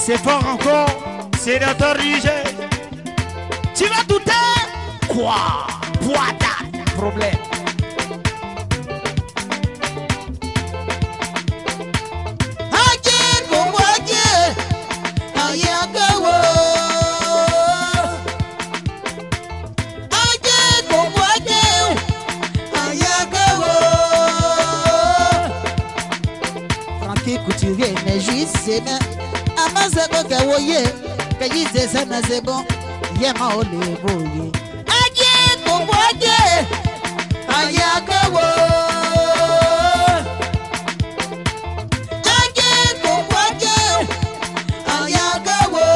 C'est fort encore, sénateur Niger. Tu vas douter? Quoi? Poitate, problème. Couturier n'est juste c'est bien. Amazako kawoye, kayi zesana c'est bon. Yema ole boye. Aye kowoye, ayakawo. Aye kowoye, ayakawo.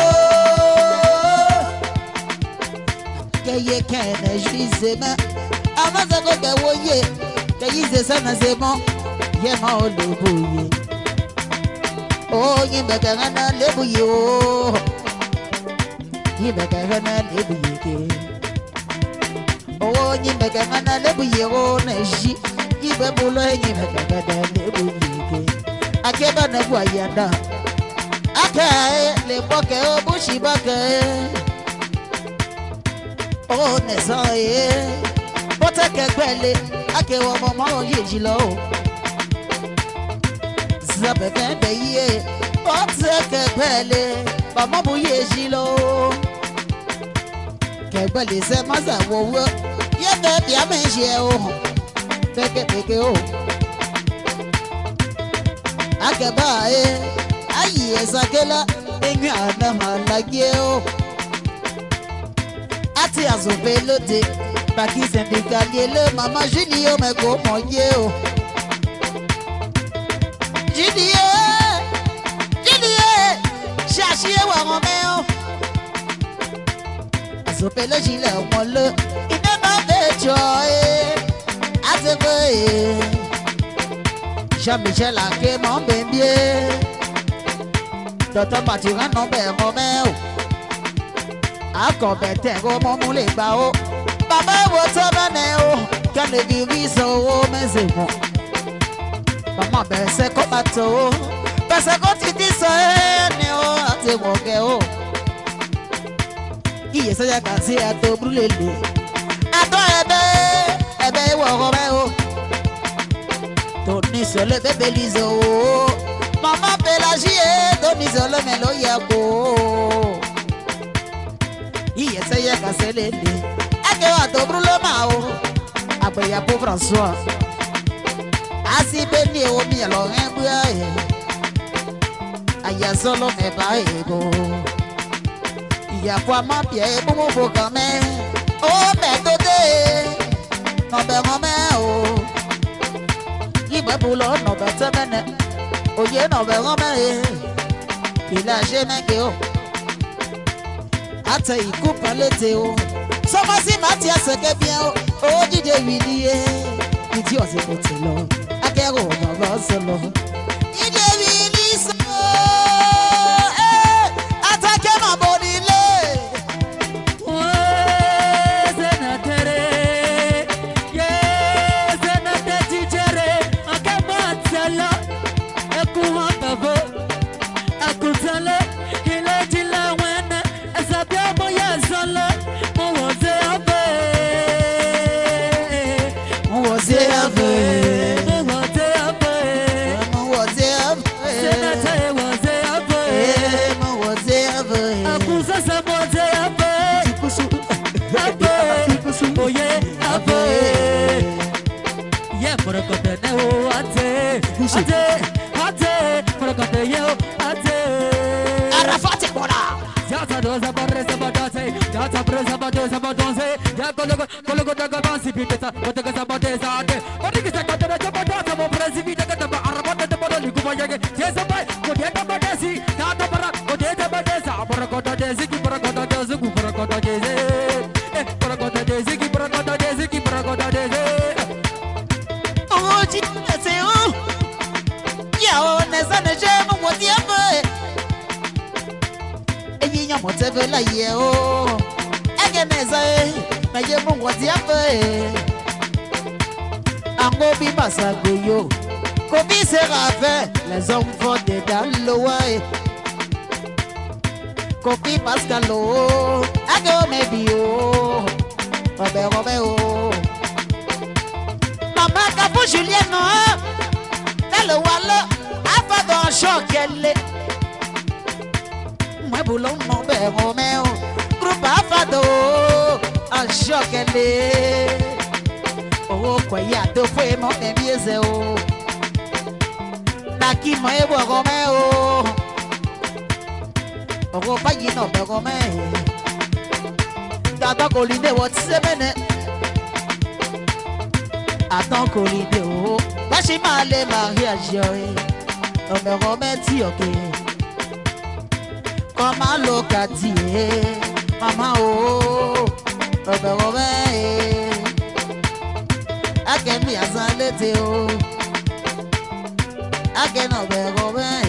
Kaye kene juste c'est bien. Amazako kawoye, kayi zesana c'est bon. Yema ole boye. Oh, you make a run and live with you. You make a run and live with you. Oh, you make a run and live with you. You be bullying, you make a run and live with you. I can't run a wire. I can't live a bushy bucket. Oh, Nessai. But I can't belly. I can't want more years low. Zabebe ye, oteke pele, mama buye jilo. Kebele se maza wo, ye be bia menje o. Beke o. Akeba ayi esakela, enyu ana malage o. Ati azopelote, baki syndical le mama Julio me ko moye o. Julie, cherchez où on met. Azopé le gilet au molle, il ne m'a fait joie. Azopé, Jean-Michel a créé mon bébé. Docteur Mathurin non ben Romeo. A compété au moment les bao. Baba votre baneo, quand le virus au mais c'est bon. Maman bese kobato bese kotiti so ene o ate moge o iye se ya kasi ato brulele ato ebe wo go me o to ni so le bebe lizo mama pelagie to ni so le melo ya ko iye se ya kasi lele ake ato brulo ma o agbe ya po François. Asi beni o mi alo enbua e aya solo me ba ego iya kwa ma pie e mo bo kan me o me to de no be mo me o ibe bulo no be te mene o ye no be mo me ila je me ke o ate iku palete o so ma si ma ti aseke bien o jide wili e iti o se ko ti lo. Quero uma solo. E devi so, ataque ma bonile. Senatere, yes, senate tigere, akabatsala, ekuhantavo, akutale, ile dila wena, esabia moya solo, moze ave, moze ave. Arafati bona. Jata doza barreza badase, jata presa badesa badonse, ya kologo daga bansi pitesa, botaga sabadesa ade. Odiki sakatera jabadasa mo presivita kata ba arabata de bodoli kubayage. Jesa bai, kodeta badesi, jata bara, kodeta badesa, barakota desi ki barakota desi ku barakota desi. Barakota desi ki barakota desi ki barakota desi. Oh, c'est où? Yo, nessa ne j'aime moi diable. Et il y a mon teve la yo. Ageneza, na ye mon diable. Ango bi masagoyo. Kobi sera fait, les hommes vont dans le way. Copie Pascalo, I go maybe oh, oh. Maman Capou Julien non, t'as le wallo, a pas dans choc elle est. Moi boulon mon père Roméo, groupe Afado, en choc elle est. Oh quoi y'a deux fois mon mieux oh. Naki moi bois Roméo. Oh, pas y non, mais comment Attends qu'on l'idée, what semaine Attends qu'on l'idée, oh Bah, j'ai mal les mariages, oh, mais remercie, ok Comment l'occasion, maman, oh mais remercie I can be as a little, I can be remercie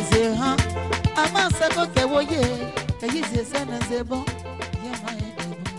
Ama sako ke woye, ke yize sana zebo, yama ede.